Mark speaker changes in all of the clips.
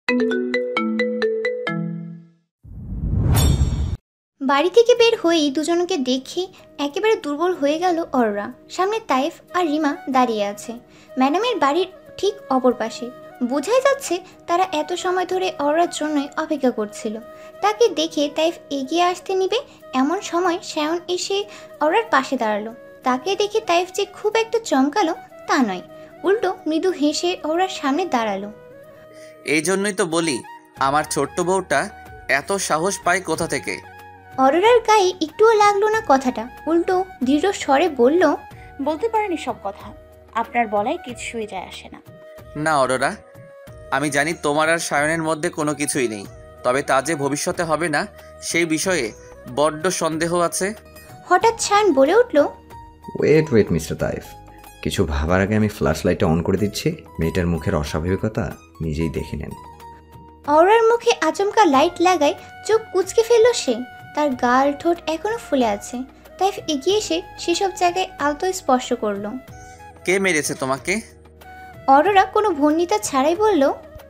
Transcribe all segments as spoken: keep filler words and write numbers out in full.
Speaker 1: বাড়ি থেকে বের হয়েই দুজনকে দেখে একেবারে দুর্বল হয়ে গেল অরোরা। সামনে তাইফ আর রিমা দাঁড়িয়ে আছে ম্যাডামের বাড়ির ঠিক অপর পাশে। বোঝাই যাচ্ছে তারা এত সময় ধরে অরোরার জন্যই অপেক্ষা করছিল। তাকে দেখে তাইফ এগিয়ে আসতে নিবে এমন সময় শায়ন এসে অরোরার পাশে দাঁড়ালো। তাকে দেখে তাইফ যে খুব একটা চমকালো তা নয়, উল্টো মৃদু হেসে অরোরার সামনে দাঁড়ালো।
Speaker 2: এই জন্যই তো বলি আমার ছোট্ট বউটা এত সাহস পায় কোথা থেকে।
Speaker 1: অরোরার গায়ে একটুও লাগলো না কথাটা, উল্টো দৃঢ় স্বরে বলল,
Speaker 3: বলতে পারেন সব কথা, আপনার বলায় কিছুই যায় আসে না।
Speaker 2: না অরোরা, আমি জানি তোমার আর শায়নের মধ্যে কোনো কিছুই নেই, তবে তা যে ভবিষ্যতে হবে না সেই বিষয়ে বড্ড সন্দেহ আছে।
Speaker 1: হঠাৎ শায়ন বলে উঠল,
Speaker 4: ওয়েট ওয়েট মিস্টার তাইফ, কিছু ভাবার আগে আমি ফ্ল্যাশ লাইটটা অন করে দিচ্ছি। মেয়েটার মুখের অস্বাভাবিকতা নিজেই দেখে নেন।
Speaker 1: অরোরার মুখে আচমকা লাইট লাগায় চোখ কুঁচকে ফেলল সে। তার গাল ঠোঁট এখনো ফুলে আছে। তাইফ এগিয়ে এসে সেসব জায়গায় আলতো স্পর্শ করলো।
Speaker 2: কে মেরেছে তোমাকে?
Speaker 1: অরোরা কোনো ভন্ডিতা ছাড়াই বলল,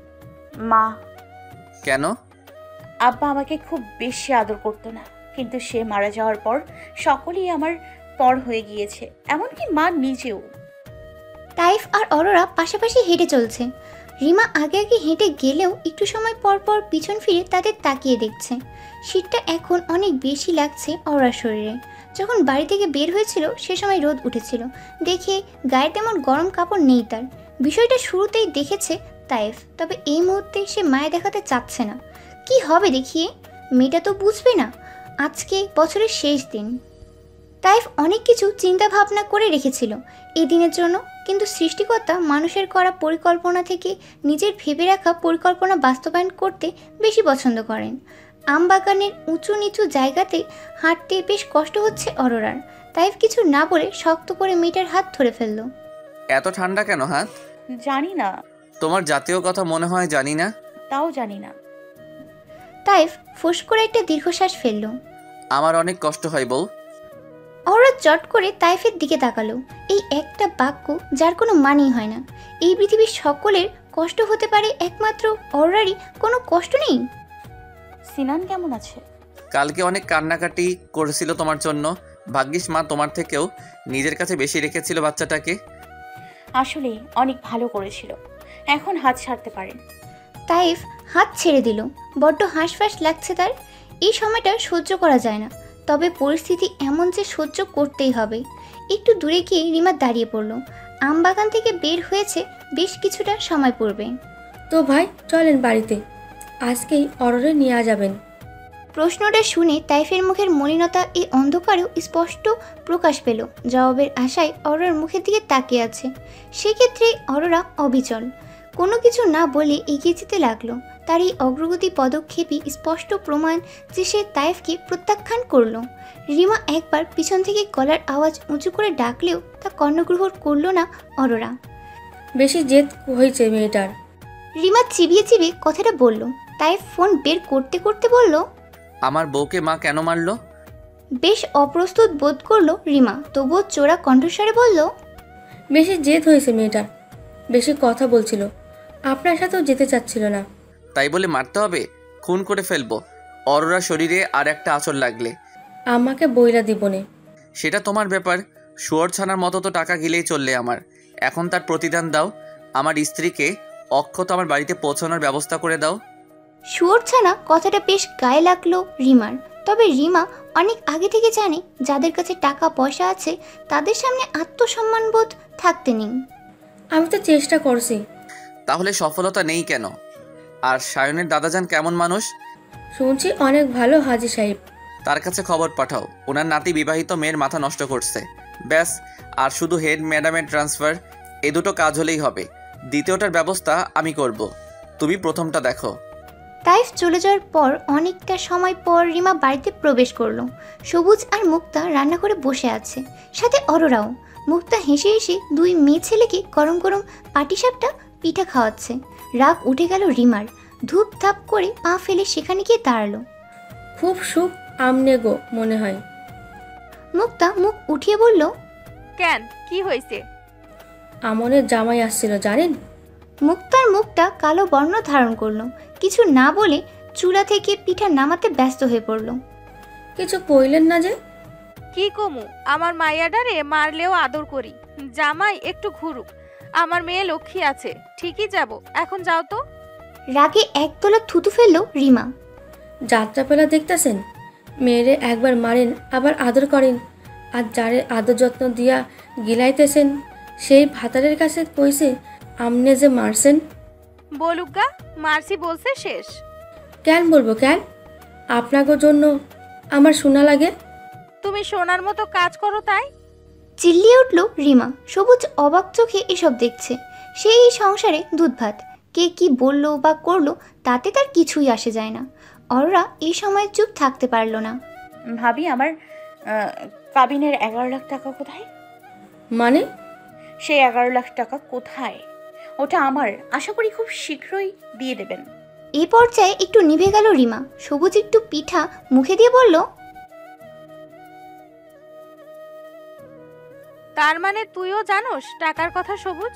Speaker 3: মা।
Speaker 2: কেন?
Speaker 3: আব্বা আমাকে খুব বেশি আদর করতো না, কিন্তু সে মারা যাওয়ার পর সকলেই আমার পর হয়ে গিয়েছে, এমনকি মা নিজেও।
Speaker 1: তাইফ আর অরোরা পাশাপাশি হেঁটে চলছে। রিমা আগে আগে হেঁটে গেলেও একটু সময় পর পর পিছন ফিরে তাদের তাকিয়ে দেখছে। শীতটা এখন অনেক বেশি লাগছে অরোরার শরীরে। যখন বাড়ি থেকে বের হয়েছিল সে সময় রোদ উঠেছিল দেখে গায়ে তেমন গরম কাপড় নেই তার। বিষয়টা শুরুতেই দেখেছে তাইফ, তবে এই মুহূর্তে সে মায়া দেখাতে চাচ্ছে না। কি হবে দেখিয়ে? মেয়েটা তো বুঝবে না। আজকে বছরের শেষ দিন। তাইফ অনেক কিছু চিন্তা ভাবনা করে রেখেছিল এই দিনের জন্য, কিন্তু সৃষ্টিকর্তা মানুষের করা পরিকল্পনা থেকে নিজের ভেবে রাখা পরিকল্পনা বাস্তবায়ন করতে বেশি পছন্দ করেন। আম বাগানের উঁচু নিচু জায়গাতে হাঁটতে বেশ কষ্ট হচ্ছে অরোরার। তাইফ কিছু না বলে শক্ত করে মেয়েটার হাত ধরে ফেলল।
Speaker 2: এত ঠান্ডা কেন হাত?
Speaker 3: জানি না।
Speaker 2: তোমার জাতীয় কথা মনে হয় জানি না।
Speaker 3: তাও জানি না।
Speaker 1: তাইফ ফুস করে একটা দীর্ঘশ্বাস ফেলল।
Speaker 2: আমার অনেক কষ্ট হয় বউ।
Speaker 1: অরোরা চট করে তাইফের দিকে তাকালো। এই একটা বাক্য যার কোনো মানেই হয় না। এই পৃথিবীর সকলের কষ্ট হতে পারে, একমাত্র অরোরারই কোনো কষ্ট নেই।
Speaker 3: সিনান কেমন আছে?
Speaker 2: কালকে অনেক কান্নাকাটি করেছিল তোমার জন্য। ভাগ্যিস মা তোমার থেকেও নিজের কাছে বেশি রেখেছিল বাচ্চাটাকে।
Speaker 3: আসলে অনেক ভালো করেছিল, এখন হাত ছাড়তে পারেন।
Speaker 1: তাইফ হাত ছেড়ে দিল। বড্ড হাঁসফাঁস লাগছে তার। এই সময়টা সহ্য করা যায় না, তবে পরিস্থিতি এমন যে সহ্য করতেই হবে। একটু দূরে গিয়ে রিমা দাঁড়িয়ে পড়ল। আম বাগান থেকে বের হয়েছে বেশ কিছুটা সময় পূর্বে।
Speaker 5: তো ভাই চলেন বাড়িতে, আজকেই অরোরে নিয়ে যাবেন।
Speaker 1: প্রশ্নটা শুনে তাইফের মুখের মলিনতা এই অন্ধকারেও স্পষ্ট প্রকাশ পেল। জবাবের আশায় অরোরার মুখের দিকে তাকিয়ে আছে। সেক্ষেত্রে অরোরা অবিচল, কোনো কিছু না বলে এগিয়ে যেতে লাগলো। তার এই অগ্রগতি পদক্ষেপই স্পষ্ট প্রমাণ যে সে তাইফকে প্রত্যাখ্যান করলো। রিমা একবার পিছন থেকে গলার আওয়াজ উঁচু করে ডাকলেও তা কর্ণগ্রহণ করলো না অরোরা।
Speaker 5: বেশি জেদ হয়েছে মেয়েটার।
Speaker 1: রিমা চিবিয়ে চিবিয়ে কথাটা বলল। তাইফ ফোন বের করতে করতে বলল,
Speaker 2: আমার বউকে মা কেন মারলো?
Speaker 1: বেশ অপ্রস্তুত বোধ করলো রিমা, তবুও চোরা কণ্ঠস্বরে বলল,
Speaker 5: বেশি জেদ হয়েছে মেয়েটার, বেশি কথা বলছিল, আপনার সাথেও যেতে চাচ্ছিল না।
Speaker 2: তাই বলে মারতে হবে? খুন করে ফেলবো অরোরা শরীরে আর একটা আঁচড় লাগলে।
Speaker 5: আমাকে বইলা দিবনে।
Speaker 2: সেটা তোমার ব্যাপার। শুয়োর ছানার মতো তো টাকা গিলেই চললে আমার। এখন তার প্রতিদান দাও। আমার স্ত্রীকে অক্ষত আমার বাড়িতে পৌঁছানোর ব্যবস্থা করে দাও।
Speaker 1: শুয়োর ছানা কথাটা বেশ গায়ে লাগলো রিমার। তবে রিমা অনেক আগে থেকে জানে যাদের কাছে টাকা পয়সা আছে তাদের সামনে আত্মসম্মানবোধ থাকতে নেই।
Speaker 5: আমি তো চেষ্টা করছি।
Speaker 2: তাহলে সফলতা নেই কেন? আর শায়নের দাদাজান কেমন মানুষ?
Speaker 5: শুনছি অনেক ভালো হাজি সাহেব।
Speaker 2: তার কাছে খবর পাঠাও, ওনার নাতি বিবাহিত মেয়ের মাথা নষ্ট করছে। ব্যাস, আর শুধু হেড ম্যাডামের ট্রান্সফার, এ দুটো কাজ হলেই হবে। দ্বিতীয়টার ব্যবস্থা আমি করব, তুমি প্রথমটা দেখো।
Speaker 1: তাইফ চলে যাওয়ার পর অনেকটা সময় পর রিমা বাড়িতে প্রবেশ করলো। সবুজ আর মুক্তা রান্না করে বসে আছে, সাথে অরোরাও। মুক্তা হেসে হেসে দুই মেয়ে ছেলেকে গরম গরম পাটিসাপটা পিঠা খাওয়াচ্ছে। রাগ উঠে গেল রিমার। ধূপ ধাপ করে পা ফেলে সেখানে গিয়ে দাঁড়ালো।
Speaker 5: খুব সুখ আমনে গো মনে হয়।
Speaker 1: মুক্তা মুখ উঠিয়ে বলল,
Speaker 6: কেন, কি হয়েছে?
Speaker 5: আমনের জামাই আসছিল জানেন?
Speaker 1: মুক্তার মুখটা কালো বর্ণ ধারণ করলো, কিছু না বলে চুলা থেকে পিঠা নামাতে ব্যস্ত হয়ে পড়ল।
Speaker 5: কিছু কইলেন না যে?
Speaker 6: কি কমু, আমার মাইয়াডারে মারলেও আদর করি। জামাই একটু ঘুরুক, আমার মেয়ে লক্ষ্মী আছে, ঠিকই যাব। এখন যাও তো।
Speaker 1: রাগে একতলা থুতু ফেললো রিমা।
Speaker 5: যাত্রাপালা দেখতেছেন, মেয়েরে একবার মারেন আবার আদর করেন, আর যারে আদর যত্ন দিয়া গিলাইতেছেন সেই ভাতারের কাছে কইছে আমনে যে মারছেন।
Speaker 6: বলুক গা, মারসি বলছে শেষ।
Speaker 5: কেন বলবো কেন? আপনাকে জন্য আমার শোনা লাগে।
Speaker 6: তুমি সোনার মতো কাজ করো তাই।
Speaker 1: চিল্লিয়ে উঠল রিমা। সবুজ অবাক চোখে এসব দেখছে। সেই সংসারে দুধ ভাত, কে কি বললো বা করলো তাতে তার কিছুই আসে যায় না। অরোরা এই সময় চুপ থাকতে পারল না।
Speaker 3: ভাবি, আমার কাবিনের এগারো লাখ টাকা কোথায়?
Speaker 5: মানে?
Speaker 3: সেই এগারো লাখ টাকা কোথায়? ওটা আমার, আশা করি খুব শীঘ্রই দিয়ে দেবেন।
Speaker 1: এ পর্যায়ে একটু নিভে গেল রিমা। সবুজ একটু পিঠা মুখে দিয়ে বলল,
Speaker 6: তার মানে তুইও জানোস টাকার কথা সবুজ?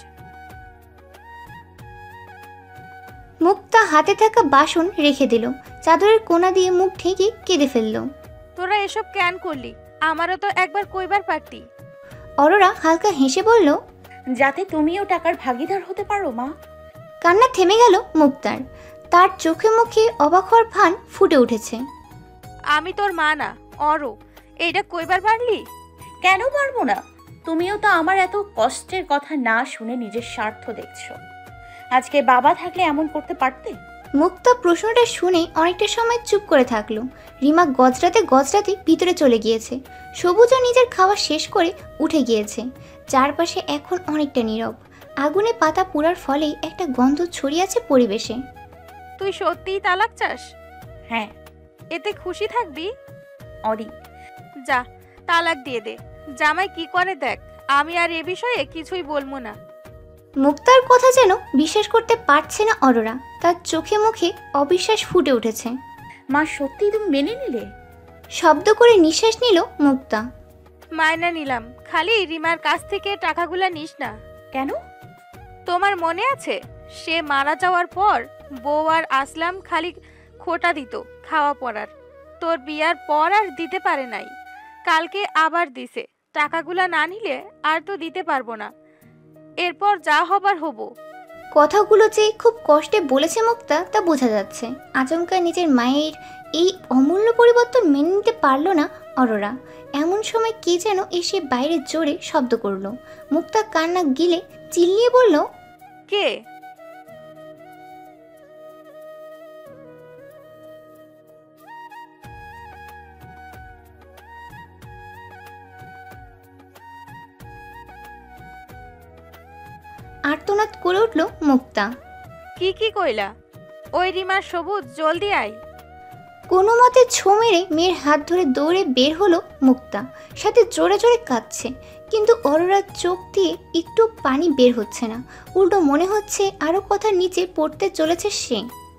Speaker 1: মুক্তা হাতে থাকা বাসন রেখে দিল, চাদরের কোনা দিয়ে মুখ ঢেকে কেঁদে ফেলল।
Speaker 6: তোরা এসব কেন করলি? আমারও তো একবার কইবার পারতি।
Speaker 1: অরোরা হালকা হেসে বলল,
Speaker 3: যাতে তুমিও টাকার ভাগিদার হতে পারো মা।
Speaker 1: কান্না থেমে গেল মুক্তার। তার চোখে মুখে অবাক হওয়ার ভান ফুটে উঠেছে।
Speaker 6: আমি তোর মা না, অরো, এইটা কইবার পারলি?
Speaker 3: কেন পারবো না? তুমিও তো আমার এত কষ্টের কথা না শুনে নিজের স্বার্থ দেখছো। আজকে বাবা থাকলে এমন করতে পারতে?
Speaker 1: মুক্তা প্রশ্নটা শুনে অনেকটা সময় চুপ করে থাকলো। রিমা গজরাতে গজরাতে ভিতরে চলে গিয়েছে। সবুজও নিজের খাওয়া শেষ করে উঠে গিয়েছে। চারপাশে এখন অনেকটা নীরব। আগুনে পাতা পোড়ার ফলেই একটা গন্ধ ছড়িয়ে আছে পরিবেশে।
Speaker 6: তুই সত্যিই তালাক চাস?
Speaker 3: হ্যাঁ।
Speaker 6: এতে খুশি থাকবি?
Speaker 3: অনেক।
Speaker 6: যা, তালাক দিয়ে দে। জামাই কি করে দেখ, আমি আর এ বিষয়ে কিছুই বলবো না।
Speaker 1: মুক্তার কথা যেন বিশ্বাস করতে পারছে না অরোরা। তার চোখে মুখে অবিশ্বাস ফুটে উঠেছে।
Speaker 3: মা, সত্যি তুমি মেনে নিলে?
Speaker 1: শব্দ করে নিঃশ্বাস নিল মুক্তা।
Speaker 6: মায়না নিলাম, খালি রিমার কাছ থেকে টাকাগুলা নিস না।
Speaker 3: কেন?
Speaker 6: তোমার মনে আছে সে মারা যাওয়ার পর বউ আর আসলাম খালি খোটা দিত খাওয়া পড়ার। তোর বিয়ার পর আর দিতে পারে নাই, কালকে আবার দিছে। টাকাগুলা না নিলে আর তো দিতে পারবো না, এরপর যা হবার হব।
Speaker 1: কথাগুলো যে খুব কষ্টে বলেছে মুক্তা তা বোঝা যাচ্ছে। আচমকা নিজের মায়ের এই অমূল্য পরিবর্তন মেনে নিতে পারল না অরোরা। এমন সময় কে যেন এসে বাইরে জোরে শব্দ করলো। মুক্তা কান্না গিলে চিল্লিয়ে বলল,
Speaker 6: কে?
Speaker 1: আর্তনাদ করে উঠল মুক্তা।
Speaker 6: কি কি কইলা? ওই রিমার সবুজ, জলদি আয়।
Speaker 1: কোনো মতে ছো মেরে মেয়ের হাত ধরে দৌড়ে বের হলো মুক্তা। সাথে জোরে জোরে কাঁদছে, কিন্তু অরোরার চোখ দিয়ে একটু পানি বের হচ্ছে না। উল্টো মনে হচ্ছে আরও কথা নিচে পড়তে চলেছে সে।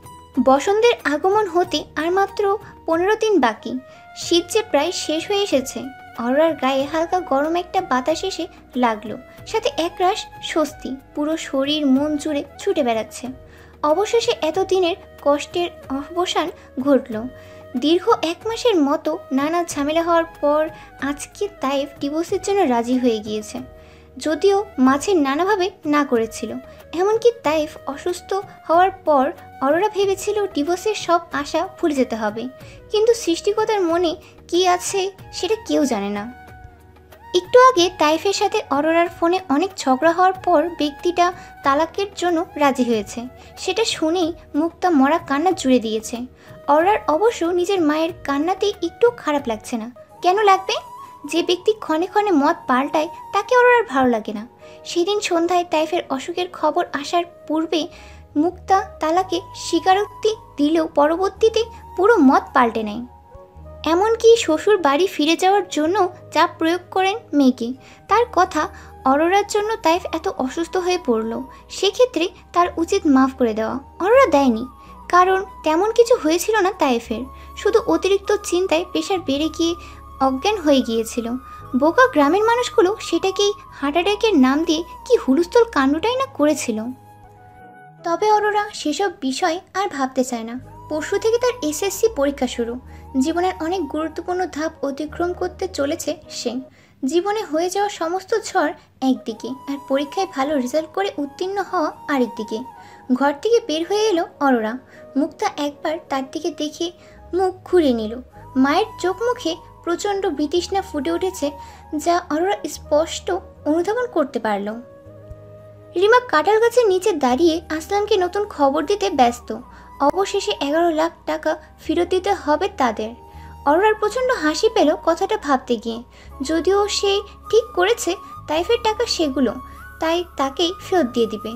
Speaker 1: বসন্তের আগমন হতে আর মাত্র পনেরো দিন বাকি। শীত যে প্রায় শেষ হয়ে এসেছে। অরোরার গায়ে হালকা গরম একটা বাতাস এসে লাগলো, সাথে একরাশ স্বস্তি। পুরো শরীর মন জুড়ে ছুটে বেড়াচ্ছে। অবশেষে এতদিনের কষ্টের অবসান ঘটল। দীর্ঘ এক মাসের মতো নানা ঝামেলা হওয়ার পর আজকে তাইফ ডিভোর্সের জন্য রাজি হয়ে গিয়েছে। যদিও মাঝে নানাভাবে না করেছিল। এমনকি তাইফ অসুস্থ হওয়ার পর অরোরা ভেবেছিল ডিভোর্সের সব আশা ভুলে যেতে হবে, কিন্তু সৃষ্টিকর্তার মনে কি আছে সেটা কেউ জানে না। একটু আগে তাইফের সাথে অরোরার ফোনে অনেক ঝগড়া হওয়ার পর ব্যক্তিটা তালাকের জন্য রাজি হয়েছে। সেটা শুনেই মুক্তা মরা কান্না জুড়ে দিয়েছে। অরোরার অবশ্য নিজের মায়ের কান্নাতে একটু খারাপ লাগছে না। কেন লাগবে? যে ব্যক্তি ক্ষণে ক্ষণে মত পাল্টায় তাকে অরোরার ভালো লাগে না। সেদিন সন্ধ্যায় তাইফের অসুখের খবর আসার পূর্বে মুক্তা তালাকে স্বীকারোক্তি দিলেও পরবর্তীতে পুরো মত পাল্টে নেয়। এমনকি শ্বশুর বাড়ি ফিরে যাওয়ার জন্য চাপ প্রয়োগ করেন মেয়েকে। তার কথা, অরোরার জন্য তাইফ এত অসুস্থ হয়ে পড়ল, সেক্ষেত্রে তার উচিত মাফ করে দেওয়া। অরোরা দেয়নি, কারণ তেমন কিছু হয়েছিল না তাইফের। শুধু অতিরিক্ত চিন্তায় প্রেশার বেড়ে গিয়ে অজ্ঞান হয়ে গিয়েছিল। বোকা গ্রামের মানুষগুলো সেটাকেই হার্ট অ্যাটাকের নাম দিয়ে কি হুলস্থুল কাণ্ডটাই না করেছিল। তবে অরোরা সেসব বিষয় আর ভাবতে চায় না। পরশু থেকে তার এসএসসি পরীক্ষা শুরু। জীবনের অনেক গুরুত্বপূর্ণ ধাপ অতিক্রম করতে চলেছে সে। জীবনে হয়ে যাওয়া সমস্ত ঝড় একদিকে, আর পরীক্ষায় ভালো রেজাল্ট করে উত্তীর্ণ হওয়া আরেকদিকে। ঘর থেকে বের হয়ে এলো অরোরা। মুক্তা একবার তার দিকে দেখে মুখ ঘুরিয়ে নিল। মায়ের চোখ মুখে প্রচণ্ড বিতৃষ্ণা ফুটে উঠেছে, যা অরোরা স্পষ্ট অনুধাবন করতে পারল। রিমা কাঁঠাল গাছের নিচে দাঁড়িয়ে আসলামকে নতুন খবর দিতে ব্যস্ত। অবশেষে এগারো লাখ টাকা ফেরত দিতে হবে তাদের। অরোরার প্রচণ্ড হাসি পেল কথাটা ভাবতে গিয়ে। যদিও সে ঠিক করেছে তাইফের টাকা সেগুলো, তাই তাকেই ফেরত দিয়ে দিবে।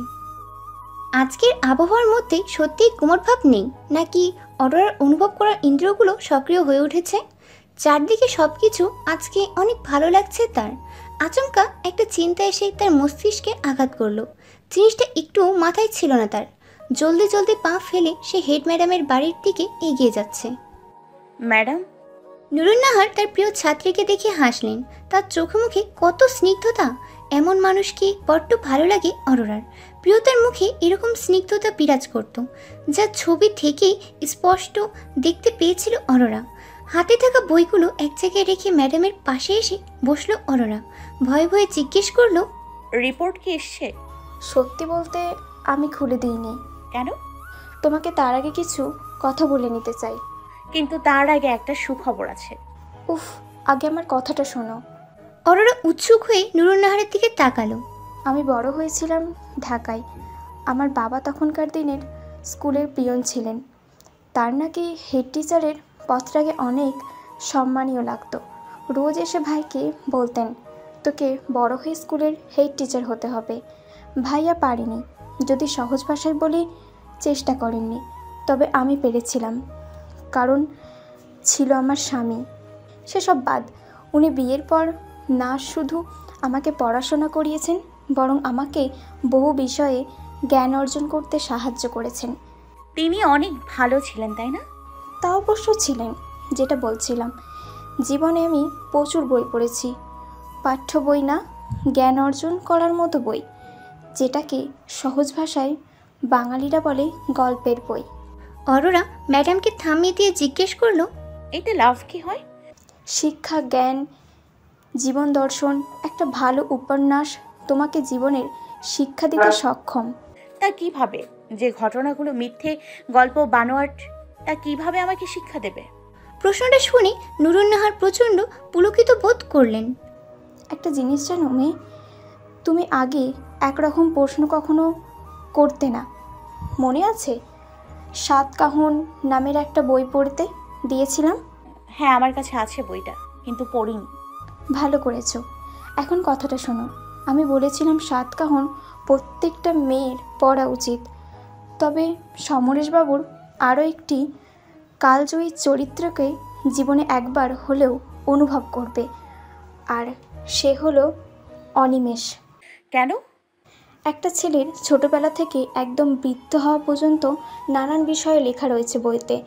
Speaker 1: আজকের আবহাওয়ার মধ্যে সত্যিই কুমোর ভাব নেই, নাকি অরোরার অনুভব করার ইন্দ্রিয়গুলো সক্রিয় হয়ে উঠেছে? চারদিকে সব কিছু আজকে অনেক ভালো লাগছে তার। আচমকা একটা চিন্তা এসে তার মস্তিষ্কে আঘাত করলো। জিনিসটা একটু মাথায় ছিল না তার। জলদি জলদি পা ফেলে সে হেড ম্যাডামের বাড়ির দিকে এগিয়ে যাচ্ছে।
Speaker 3: ম্যাডাম,
Speaker 1: নুরুন্নাহার তার প্রিয় ছাত্রীকে দেখে হাসলেন। তার চোখে মুখে কত স্নিগ্ধতা! এমন মানুষকে বড্ড ভালো লাগে অরোরার। প্রিয়তার মুখে এরকম স্নিগ্ধতা বিরাজ করত, যা ছবি থেকেই স্পষ্ট দেখতে পেয়েছিল অরোরা। হাতে থাকা বইগুলো এক জায়গায় রেখে ম্যাডামের পাশে এসে বসলো অরোরা। ভয়ে ভয়ে জিজ্ঞেস করলো,
Speaker 3: রিপোর্ট কি এসছে?
Speaker 7: সত্যি বলতে আমি খুলে দিইনি।
Speaker 3: কেন?
Speaker 7: তোমাকে তার আগে কিছু কথা বলে নিতে চাই।
Speaker 3: কিন্তু তার আগে একটা সুখবর আছে।
Speaker 7: উফ, আগে আমার কথাটা শোনো।
Speaker 1: অরোরা উৎসুক হয়ে নুরুন্নাহারের দিকে তাকালো।
Speaker 7: আমি বড় হয়েছিলাম ঢাকায়। আমার বাবা তখনকার দিনের স্কুলের পিয়ন ছিলেন। তার নাকি হেড টিচারের পদটাকে অনেক সম্মানীয় লাগতো। রোজ এসে ভাইকে বলতেন, তোকে বড় হয়ে স্কুলের হেড টিচার হতে হবে। ভাইয়া পারেনি, যদি সহজ ভাষায় বলি চেষ্টা করেননি। তবে আমি পেরেছিলাম, কারণ ছিল আমার স্বামী। সেসব বাদ, উনি বিয়ের পর না শুধু আমাকে পড়াশোনা করিয়েছেন, বরং আমাকে বহু বিষয়ে জ্ঞান অর্জন করতে সাহায্য করেছেন।
Speaker 3: তিনি অনেক ভালো ছিলেন, তাই না?
Speaker 7: তা অবশ্য ছিলেন। যেটা বলছিলাম, জীবনে আমি প্রচুর বই পড়েছি। পাঠ্য বই না, জ্ঞান অর্জন করার মতো বই, যেটাকে সহজ ভাষায় বাঙালিরা বলে গল্পের বই।
Speaker 1: অরোরা ম্যাডামকে থামিয়ে দিয়ে জিজ্ঞেস করলো,
Speaker 3: এতে লাভ কি হয়?
Speaker 7: শিক্ষা, জ্ঞান, জীবন দর্শন। একটা ভালো উপন্যাস তোমাকে জীবনের শিক্ষা দিতে সক্ষম।
Speaker 3: তা কিভাবে? যে ঘটনাগুলো মিথ্যে গল্প বানোয়াট, তা কিভাবে আমাকে শিক্ষা দেবে?
Speaker 1: প্রশ্নটা শুনে নুরুন্নাহার প্রচণ্ড পুলকিত বোধ করলেন।
Speaker 7: একটা জিনিস জানো মেয়ে, তুমি আগে একরকম প্রশ্ন কখনো করতে না। মনে আছে সাত কাহন নামের একটা বই পড়তে দিয়েছিলাম?
Speaker 3: হ্যাঁ, আমার কাছে আছে বইটা, কিন্তু পড়িনি।
Speaker 7: ভালো করেছো। এখন কথাটা শোনো। আমি বলেছিলাম সাত কাহন প্রত্যেকটা মেয়ের পড়া উচিত। তবে সমরেশবাবুর আরও একটি কালজয়ী চরিত্রকে জীবনে একবার হলেও অনুভব করবে, আর সে হলো অনিমেষ।
Speaker 3: কেন?
Speaker 7: একটা ছেলের ছোটবেলা থেকে একদম বৃদ্ধ হওয়া পর্যন্ত নানান বিষয়ে লেখা রয়েছে বইতে,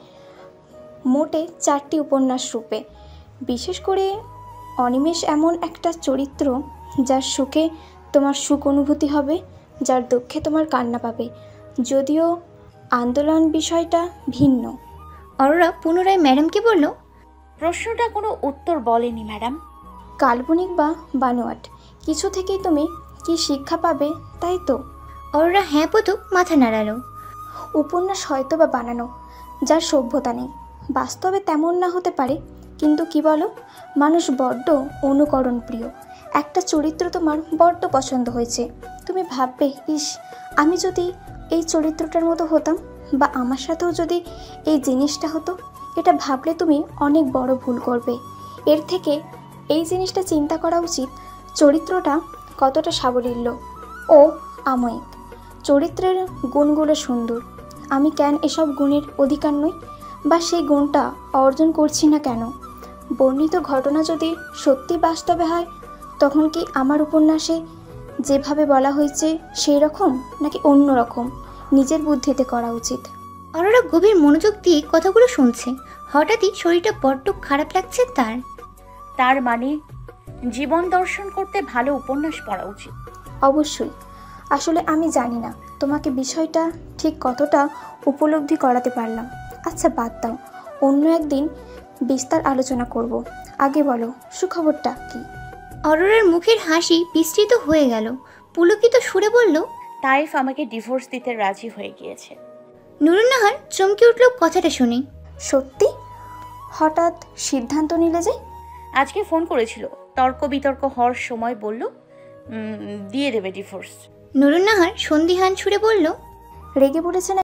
Speaker 7: মোটে চারটি উপন্যাস রূপে। বিশেষ করে অনিমেষ এমন একটা চরিত্র, যার সুখে তোমার সুখ অনুভূতি হবে, যার দুঃখে তোমার কান্না পাবে। যদিও আন্দোলন বিষয়টা ভিন্ন।
Speaker 1: অরোরা পুনরায় ম্যাডামকে বলল,
Speaker 3: প্রশ্নটা কোনো উত্তর বলেনি ম্যাডাম।
Speaker 7: কাল্পনিক বা বানোয়াট কিছু থেকেই তুমি কি শিক্ষা পাবে, তাই তো?
Speaker 1: অরোরা হ্যাঁ পথক মাথা নাড়ালো।
Speaker 7: উপন্যাস হয়তো বা বানানো, যার সভ্যতা নেই, বাস্তবে তেমন না হতে পারে, কিন্তু কি বলো, মানুষ বড্ড অনুকরণ প্রিয়। একটা চরিত্র তোমার বড্ড পছন্দ হয়েছে, তুমি ভাববে, ইস আমি যদি এই চরিত্রটার মতো হতাম, বা আমার সাথেও যদি এই জিনিসটা হতো। এটা ভাবলে তুমি অনেক বড় ভুল করবে। এর থেকে এই জিনিসটা চিন্তা করা উচিত, চরিত্রটা কতটা সাবলীল ও আময়িক। চরিত্রের গুণগুলো সুন্দর, আমি কেন এসব গুণের অধিকার নই, বা সেই গুণটা অর্জন করছি না কেন? বর্ণিত ঘটনা যদি সত্যি বাস্তবে হয়, তখন কি আমার উপন্যাসে যেভাবে বলা হয়েছে সেই রকম, নাকি অন্য রকম নিজের বুদ্ধিতে করা উচিত?
Speaker 1: অরোরা গভীর মনোযোগ দিয়ে কথাগুলো শুনছে। হঠাৎই শরীরটা বড্ড খারাপ লাগছে তার।
Speaker 3: তার মানে জীবন দর্শন করতে ভালো উপন্যাস পড়া উচিত।
Speaker 7: অবশ্যই। আসলে আমি জানি না তোমাকে বিষয়টা ঠিক কতটা উপলব্ধি করাতে পারলাম। আচ্ছা বাদ দাও, অন্য একদিন বিস্তার আলোচনা করব। আগে বলো সুখবরটা কি?
Speaker 1: অরোরার মুখের হাসি বিস্তৃত হয়ে গেল। পুলকিত সুরে বলল,
Speaker 3: তাইফ আমাকে ডিভোর্স দিতে রাজি হয়ে গিয়েছে।
Speaker 1: নুরুন্নাহার চমকে উঠল কথাটা শুনে।
Speaker 7: সত্যি? হঠাৎ সিদ্ধান্ত নিলে যে?
Speaker 3: আজকে ফোন করেছিল, তর্ক বিতর্ক হওয়ার সময় বলল উম, দিয়ে দেবে ডিভোর্স।
Speaker 1: নুরুন্নাহার সন্দিহান সুরে বলল,
Speaker 7: রেগে পড়েছে না?